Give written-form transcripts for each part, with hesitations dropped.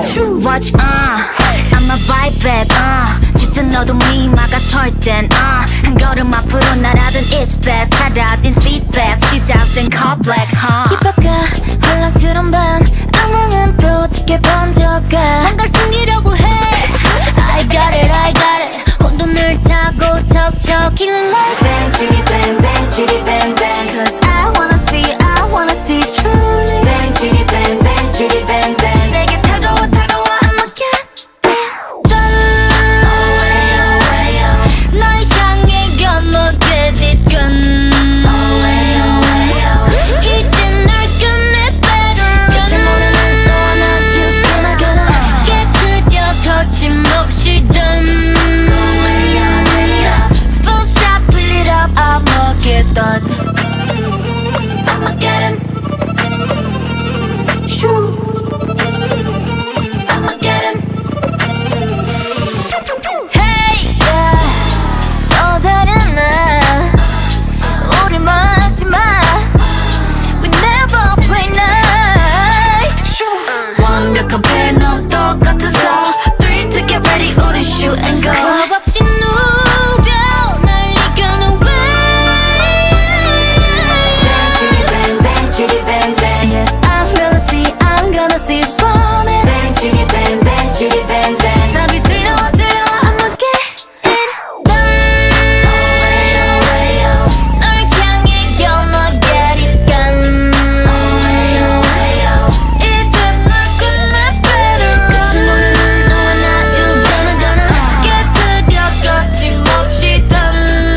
Watch I'ma bite back 짙은 너도 미마가 설땐 한 걸음 앞으로 날아든 It's bad 사라진 feedback 시작된 call black 힙합가 혼란스런 밤 악몽은 또 짙게 번져가 뭔가를 숨기려고 해 I got it 혼돈을 타고 덮쳐 Killing like Bang chitty bang bang chitty bang bang Cause I wanna see truly Bang chitty bang bang chitty bang bang 내게 다가와 I'ma get it done 널 향해 건너 get it done 이제 날 끝내 better 끝을 모르는 너와 나 you're gonna 깨트려 거침없이 done Full shot pull it up I'ma get done I'ma get him Shoo I'ma get him Hey 또 다른 날 우리 막지 마 We never play nice 완벽한 패널 똑같아서 3 to get ready 우리 shoot and go 겁 없이 누벼 날 이겨는 way Bang chitty bang bang chitty bang bang Yes I'm gonna see burn it Bang chitty bang bang chitty bang bang 답이 들려와 I'ma get it done 널 향해 건너 get it done 이제 널 끝내 better 끝을 모르는 너와 나 you're gonna 깨트려 거침없이 done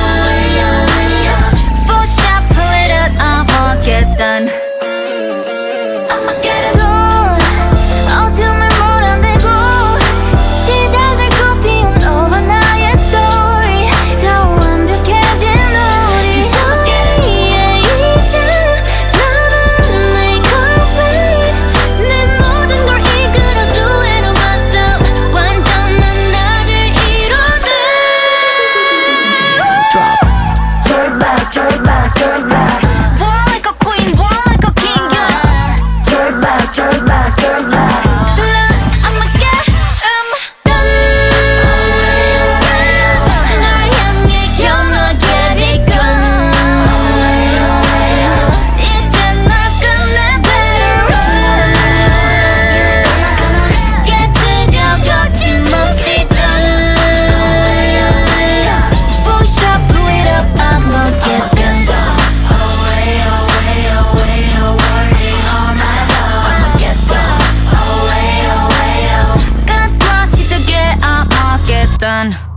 Full shot pull it up I'ma get done I'ma get him 어둠을 몰아내고 시작을 꽃피운 너와 나의 story 더 완벽해진 우리 저기에 이제 나는 내 complete 내 모든 걸 이끌어도 해놓았어 완전한 나를 이뤄내 Throw it back throw it back throw it back War like a queen, war like a king yeah. Throw it back throw it back throw it back I'ma get done 널 향해 건너 get it done 이제 널 끝내 better 깨트려 거침없이 done Full shot pull it up I'ma get done 끝과 시작에 I'ma get done